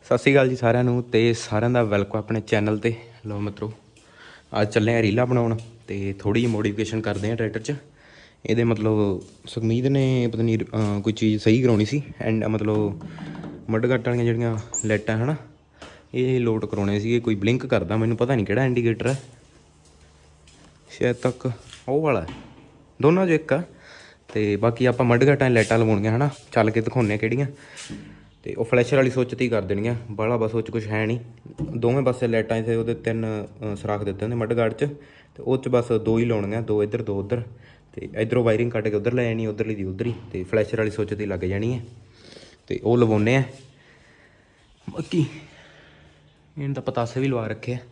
ਸਤਿ ਸ਼੍ਰੀ ਅਕਾਲ ਜੀ ਸਾਰਿਆਂ ਨੂੰ ਤੇ ਸਾਰਿਆਂ ਦਾ ਵੈਲਕਮ ਆਪਣੇ ਚੈਨਲ ਤੇ। ਲਓ ਮਿੱਤਰੋ, ਅੱਜ ਚੱਲੇ ਆ ਰੀਲਾਂ ਬਣਾਉਣ ਤੇ ਥੋੜੀ ਜਿਹੀ ਮੋਡੀਫਿਕੇਸ਼ਨ ਕਰਦੇ ਆ ਟਰੈਕਟਰ 'ਚ। ਇਹਦੇ ਮਤਲਬ ਸੁਖਮੀਤ ਨੇ ਪਤਾ ਨਹੀਂ ਕੋਈ ਚੀਜ਼ ਸਹੀ ਕਰਾਉਣੀ ਸੀ ਐਂਡ ਮਤਲਬ ਮੱਡ ਗੱਟ ਵਾਲੀਆਂ ਜਿਹੜੀਆਂ ਲਾਈਟਾਂ ਹੈ ਨਾ, ਇਹ ਲੋਡ ਕਰਾਉਣੇ ਸੀਗੇ। ਕੋਈ ਬਲਿੰਕ ਕਰਦਾ, ਮੈਨੂੰ ਪਤਾ ਨਹੀਂ ਕਿਹੜਾ ਇੰਡੀਕੇਟਰ ਹੈ, ਸ਼ਾਇਦ ਤੱਕ ਉਹ ਵਾਲਾ ਦੋਨਾਂ 'ਚੋਂ ਇੱਕ ਆ। ਤੇ ਬਾਕੀ ਆਪਾਂ ਮੱਡ ਗੱਟਾਂ ਲਾਈਟਾਂ ਲਵਾਉਣੀਆਂ ਹੈ ਨਾ, ਚੱਲ ਕੇ ਦਿਖਾਉਂਦੇ ਕਿਹੜੀਆਂ। ਤੇ ਉਹ ਫਲੈਸ਼ਰ ਵਾਲੀ ਸੁੱਚ 'ਤੇ ਹੀ ਕਰ ਦੇਣੀਆਂ ਬਾਹਲਾ, ਬਸ ਉਹ 'ਚ ਕੁਛ ਹੈ ਨਹੀਂ। ਦੋਵੇਂ ਪਾਸੇ ਲਾਈਟਾਂ 'ਤੇ ਉਹਦੇ 3 ਸੁਰਾਖ ਦਿੱਤੇ ਹੁੰਦੇ ਮੱਡ ਗਾਰਡ 'ਚ, ਅਤੇ ਉਹ 'ਚ ਬਸ 2 ਹੀ ਲਾਉਣੀਆਂ, 2 ਇੱਧਰ 2 ਉੱਧਰ। ਅਤੇ ਇੱਧਰੋਂ ਵਾਇਰਿੰਗ ਕੱਢ ਕੇ ਉੱਧਰ ਲੈ ਜਾਣੀ, ਉੱਧਰਲੀ ਦੀ ਉੱਧਰ ਹੀ, ਅਤੇ ਫਲੈਸ਼ਰ ਵਾਲੀ ਸੁੱਚ 'ਤੇ ਲੱਗ ਜਾਣੀ ਹੈ। ਅਤੇ ਉਹ ਲਵਾਉਂਦੇ ਆ। ਬਾਕੀ ਇਹਨਾਂ ਤਾਂ ਪਤਾਸੇ ਵੀ ਲਵਾ ਰੱਖੇ ਆ।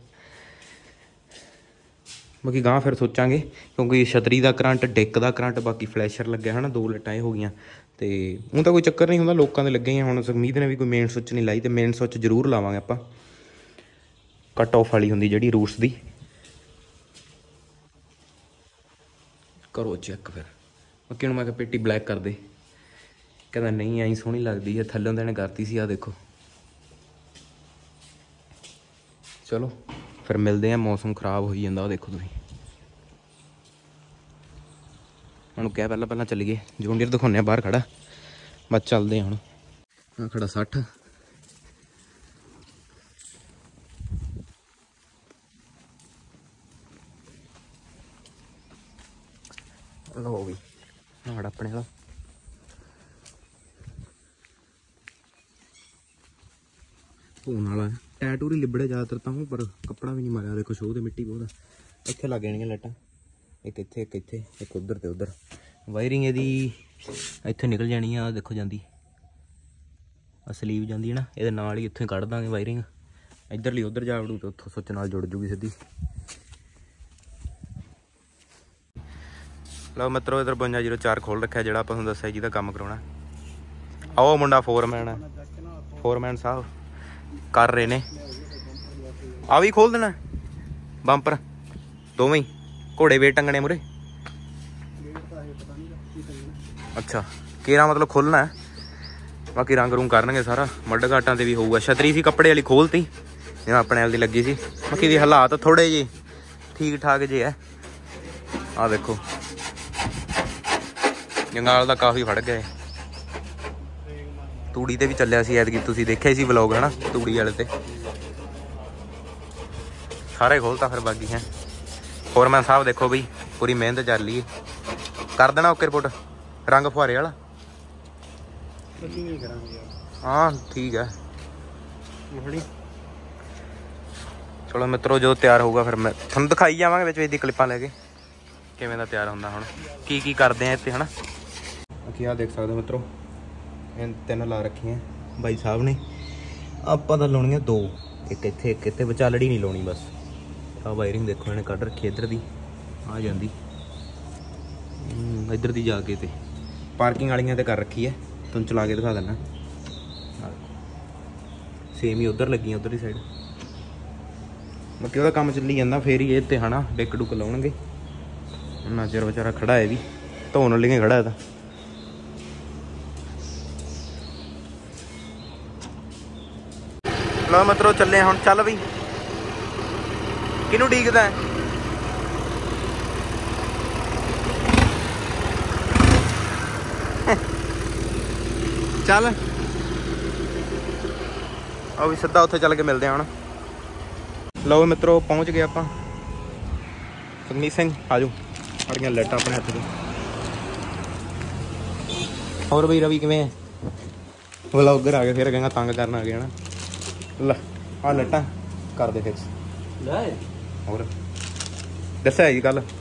ਬਾਕੀ ਗਾਂਹ ਫਿਰ ਸੋਚਾਂਗੇ, ਕਿਉਂਕਿ ਛਤਰੀ ਦਾ ਕਰੰਟ, ਡਿੱਕ ਦਾ ਕਰੰਟ, ਬਾਕੀ ਫਲੈਸ਼ਰ ਲੱਗਿਆ ਹੈ ਨਾ, 2 ਲਾਈਟਾਂ ਇਹ ਹੋ ਗਈਆਂ। ਅਤੇ ਉਹ ਤਾਂ ਕੋਈ ਚੱਕਰ ਨਹੀਂ ਹੁੰਦਾ, ਲੋਕਾਂ ਦੇ ਲੱਗੇ ਹੀ। ਹੁਣ ਸੁਖਮੀਤ ਨੇ ਵੀ ਕੋਈ ਮੇਨ ਸੁੱਚ ਨਹੀਂ ਲਾਈ, ਅਤੇ ਮੇਨ ਸੁੱਚ ਜ਼ਰੂਰ ਲਾਵਾਂਗੇ ਆਪਾਂ। ਕੱਟ ਆਫ ਵਾਲੀ ਹੁੰਦੀ ਜਿਹੜੀ ਰੂਟਸ ਦੀ। ਕਰੋ ਚੈੱਕ ਫਿਰ। ਬਾਕੀ ਹੁਣ ਮੈਂ ਕਿਹਾ ਪੇਟੀ ਬਲੈਕ ਕਰ ਦੇ, ਕਹਿੰਦਾ ਨਹੀਂ ਐਂ ਸੋਹਣੀ ਲੱਗਦੀ ਹੈ, ਥੱਲੋਂ ਤਾਂ ਇਹਨੇ ਕਰਤੀ ਸੀ। ਆਹ ਦੇਖੋ, ਚਲੋ ਫਿਰ ਮਿਲਦੇ ਹਾਂ। ਮੌਸਮ ਖਰਾਬ ਹੋਈ ਜਾਂਦਾ, ਉਹ ਦੇਖੋ ਤੁਸੀਂ। ਹੁਣ ਕਿਹਾ ਪਹਿਲਾਂ ਚੱਲੀਏ, ਜੂਨ ਡੀਅਰ ਦਿਖਾਉਂਦੇ ਆ ਬਾਹਰ ਖੜਾ, ਬਸ ਚੱਲਦੇ ਹਾਂ। ਹੁਣ ਆਹ ਖੜਾ 60। ਲਓ ਵੀ ਖੜਾ ਆਪਣੇ ਵਾਲਾ। ਧੋਣ ਵਾਲਾ ਟੈਟੂ ਹੀ ਲਿਬੜੇ ਜ਼ਿਆਦਾਤਰ ਤਾਂ, ਪਰ ਕੱਪੜਾ ਵੀ ਨਹੀਂ ਮਾਰਿਆ। ਦੇਖੋ ਸ਼ੋਅ ਤੇ ਮਿੱਟੀ ਬਹੁਤ ਆ। ਇੱਥੇ ਲੱਗ ਜਾਣੀਆਂ ਲਾਈਟਾਂ, ਇੱਕ ਇੱਥੇ, ਇੱਕ ਇੱਥੇ, ਇੱਕ ਉੱਧਰ ਤੇ ਉੱਧਰ। ਵਾਇਰਿੰਗ ਇਹਦੀ ਇੱਥੇ ਨਿਕਲ ਜਾਣੀ ਆ, ਦੇਖੋ ਜਾਂਦੀ ਆ, ਸਲੀਵ ਜਾਂਦੀ ਹੈ ਨਾ, ਇਹਦੇ ਨਾਲ ਹੀ ਇੱਥੇ ਕੱਢ ਦਾਂਗੇ ਵਾਇਰਿੰਗ। ਇੱਧਰਲੀ ਉੱਧਰ ਜਾ ਵੜੂ ਤੇ ਉੱਥੋਂ ਸੁੱਚ ਨਾਲ ਜੁੜ ਜੂਗੀ ਸਿੱਧੀ। ਲਓ ਮਿੱਤਰੋ, ਇੱਧਰ 5204 ਖੋਲ੍ਹ ਰੱਖਿਆ, ਜਿਹੜਾ ਆਪਾਂ ਤੁਹਾਨੂੰ ਦੱਸਿਆ ਜਿਹਦਾ ਕੰਮ ਕਰਾਉਣਾ। ਆਓ ਮੁੰਡਾ ਫੋਰਮੈਨ ਹੈ, ਫੋਰਮੈਨ ਸਾਹਿਬ ਕਰ ਰਹੇ ਨੇ। ਆ ਵੀ ਖੋਲ ਦੇਣਾ ਬੰਪਰ, ਦੋਵੇਂ ਹੀ ਘੋੜੇ ਵੇ ਟੰਗਣੇ ਮੂਰੇ। ਅੱਛਾ, ਕੇਰਾ ਮਤਲਬ ਖੋਲਣਾ ਹੈ। ਬਾਕੀ ਰੰਗ ਰੂੰਗ ਕਰਨਗੇ ਸਾਰਾ। ਮੱਡ ਘਾਟਾਂ 'ਤੇ ਵੀ ਹੋਊਗਾ। ਛਤਰੀ ਸੀ ਕੱਪੜੇ ਵਾਲੀ ਖੋਲ੍ਹਤੀ, ਜਿਵੇਂ ਆਪਣੇ ਵਾਲੀ ਦੀ ਲੱਗੀ ਸੀ। ਬਾਕੀ ਦੀ ਹਾਲਾਤ ਥੋੜ੍ਹੇ ਜਿਹੇ ਠੀਕ ਠਾਕ ਜਿਹੇ ਹੈ। ਆਹ ਦੇਖੋ, ਜੰਗਾਲ ਦਾ ਕਾਫੀ ਫੜ ਗਏ। ਤੂੜੀ 'ਤੇ ਵੀ ਚੱਲਿਆ ਸੀ ਐਤਕੀ, ਤੁਸੀਂ ਦੇਖਿਆ ਸੀ ਵਲੋਗ ਹੈ ਨਾ, ਤੂੜੀ ਵਾਲੇ 'ਤੇ ਸਾਰੇ ਖੋਲ੍ਹਤਾ ਫਿਰ। ਬਾਕੀ ਹੈ ਫੋਰਮੈਨ ਸਾਹਿਬ ਦੇਖੋ ਬਈ, ਪੂਰੀ ਮਿਹਨਤ ਚੱਲ ਰਹੀ ਹੈ। ਕਰ ਦੇਣਾ ਓਕੇ ਰਿਪੋਰਟ, ਰੰਗ ਫੁਹਾਰੇ ਵਾਲਾ। ਹਾਂ ਠੀਕ ਹੈ। ਚਲੋ ਮਿੱਤਰੋ, ਜੋ ਤਿਆਰ ਹੋਊਗਾ ਫਿਰ ਮੈਂ ਤੁਹਾਨੂੰ ਦਿਖਾਈ ਜਾਵਾਂਗੇ ਵਿੱਚ ਵਿੱਚ ਦੀ ਕਲਿੱਪਾਂ ਲੈ ਕੇ, ਕਿਵੇਂ ਦਾ ਤਿਆਰ ਹੁੰਦਾ। ਹੁਣ ਕੀ ਕਰਦੇ ਆ ਇੱਥੇ ਹੈ ਨਾ। ਬਾਕੀ ਆਹ ਦੇਖ ਸਕਦੇ ਹੋ ਮਿੱਤਰੋ, ਇਹ 3 ਲਾ ਰੱਖੀਆਂ ਬਾਈ ਸਾਹਿਬ ਨੇ। ਆਪਾਂ ਤਾਂ ਲਾਉਣੀਆਂ 2, ਇੱਕ ਇੱਥੇ, ਇੱਕ ਇੱਥੇ, ਵਿਚਾਲੜੀ ਨਹੀਂ ਲਾਉਣੀ ਬਸ। ਆਹ ਵਾਇਰਿੰਗ ਦੇਖੋ ਇਹਨੇ ਕੱਢ ਰੱਖੀ ਇੱਧਰ ਦੀ, ਆ ਜਾਂਦੀ ਇੱਧਰ ਦੀ ਜਾ ਕੇ, ਤੇ ਪਾਰਕਿੰਗ ਵਾਲੀਆਂ 'ਤੇ ਕਰ ਰੱਖੀ ਹੈ। ਤੁਹਾਨੂੰ ਚਲਾ ਕੇ ਦਿਖਾ ਦਿੰਦਾ। ਸੇਮ ਹੀ ਉੱਧਰ ਲੱਗੀਆਂ, ਉੱਧਰ ਦੀ ਸਾਈਡ। ਬਾਕੀ ਉਹਦਾ ਕੰਮ ਚੱਲੀ ਜਾਂਦਾ, ਫੇਰ ਹੀ ਇਹ 'ਤੇ ਹੈ ਨਾ ਡਿੱਕ ਡੁੱਕ ਲਾਉਣਗੇ। ਉਹਨਾਂ ਚਿਰ ਵਿਚਾਰਾ ਖੜਾ ਹੈ, ਵੀ ਧੋਣ ਲਈ ਖੜਾ ਇਹਦਾ। ਲਓ ਮਿੱਤਰੋ, ਚੱਲੇ ਹੁਣ। ਚੱਲ ਬਈ, ਕਿਹਨੂੰ ਡੀਕਦਾ ਚੱਲ। ਉਹ ਵੀ ਸਿੱਧਾ ਉੱਥੇ ਚੱਲ ਕੇ ਮਿਲਦੇ ਹਾਂ ਹੁਣ। ਲਓ ਮਿੱਤਰੋ, ਪਹੁੰਚ ਗਏ ਆਪਾਂ। ਸੁਖਮੀਤ ਸਿੰਘ ਆ ਜਾਓ। ਸਾਡੀਆਂ ਲਾਈਟਾਂ ਆਪਣੇ ਹੱਥ 'ਚ। ਹੋਰ ਬਈ ਰਵੀ ਕਿਵੇਂ ਹੈ? ਵਲੋਗਰ ਆ ਗਏ ਫਿਰ, ਕਹਿੰਦਾ ਤੰਗ ਕਰਨ ਆ ਗਏ ਨਾ। ਲੈ ਆਹ ਲਾਈਟਾਂ ਕਰ ਦੇ ਫਿਕਸ। ਹੋਰ ਦੱਸਿਆ ਜੀ ਕੱਲ